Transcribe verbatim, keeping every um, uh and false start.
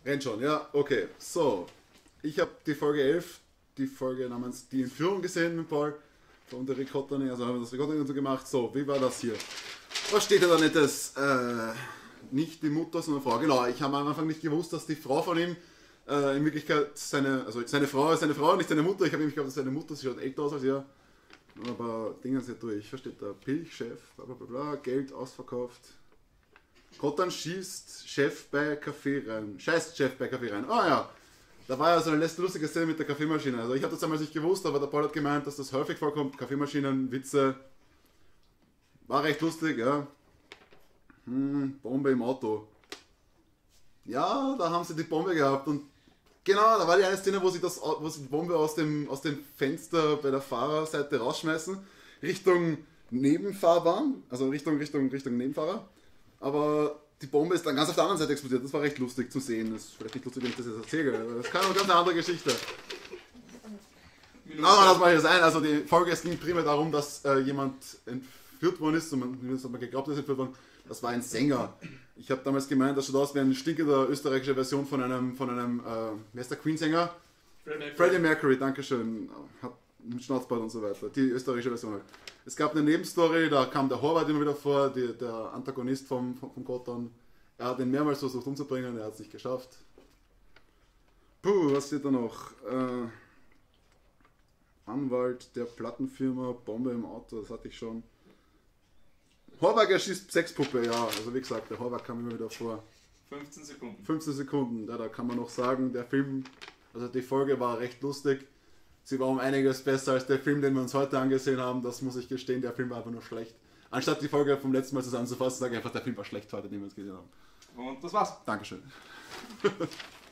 Rennt schon, ja, okay. So, ich habe die Folge elf, die Folge namens Die Entführung gesehen mit Paul von der Recording, also haben wir das Recording und so gemacht. So, wie war das hier? Was steht da nettes? Äh, nicht die Mutter, sondern Frau. Genau, ich habe am Anfang nicht gewusst, dass die Frau von ihm äh, in Wirklichkeit seine, also seine Frau ist seine Frau, nicht seine Mutter. Ich habe nämlich geglaubt, dass seine Mutter, sie schaut älter aus als er. Aber Dinge sind durch. Was steht da? Pilchchef, bla bla bla bla, Geld ausverkauft. Kottan schießt Chef bei Kaffee rein. Scheißt Chef bei Kaffee rein. Ah ja, da war ja so eine letzte lustige Szene mit der Kaffeemaschine. Also ich habe das damals nicht gewusst, aber der Paul hat gemeint, dass das häufig vorkommt. Kaffeemaschinen, Witze. War recht lustig, ja. Hm, Bombe im Auto. Ja, da haben sie die Bombe gehabt und genau, da war die eine Szene, wo sie, das, wo sie die Bombe aus dem, aus dem Fenster bei der Fahrerseite rausschmeißen, Richtung Nebenfahrbahn, also Richtung, Richtung, Richtung Nebenfahrer. Aber die Bombe ist dann ganz auf der anderen Seite explodiert. Das war recht lustig zu sehen. Das ist vielleicht nicht lustig, wenn ich das jetzt erzähle, aber das ist eine ganz andere Geschichte. Aber das mache ich jetzt ein. Also die Folge, es ging primär darum, dass äh, jemand entführt worden ist und man, hat man geglaubt, dass er entführt worden. Das war ein Sänger. Ich habe damals gemeint, das schaut aus wie eine stinkende österreichische Version von einem, von einem, äh, wer ist der Queen-Sänger? Freddie Mercury. Freddie Mercury, dankeschön. Hat mit Schnauzbart und so weiter. Die österreichische Version halt. Es gab eine Nebenstory, da kam der Horvath immer wieder vor, die, der Antagonist vom, vom, vom Kottan. Er hat ihn mehrmals versucht umzubringen, er hat es nicht geschafft. Puh, was steht da noch? Äh, Anwalt der Plattenfirma, Bombe im Auto, das hatte ich schon. Horvath erschießt Sexpuppe, ja, also wie gesagt, der Horvath kam immer wieder vor. fünfzehn Sekunden. fünfzehn Sekunden, ja, da kann man noch sagen, der Film, also die Folge war recht lustig. Sie war um einiges besser als der Film, den wir uns heute angesehen haben, das muss ich gestehen, der Film war einfach nur schlecht. Anstatt die Folge vom letzten Mal zusammenzufassen, sage ich einfach, der Film war schlecht heute, den wir uns gesehen haben. Und das war's. Dankeschön.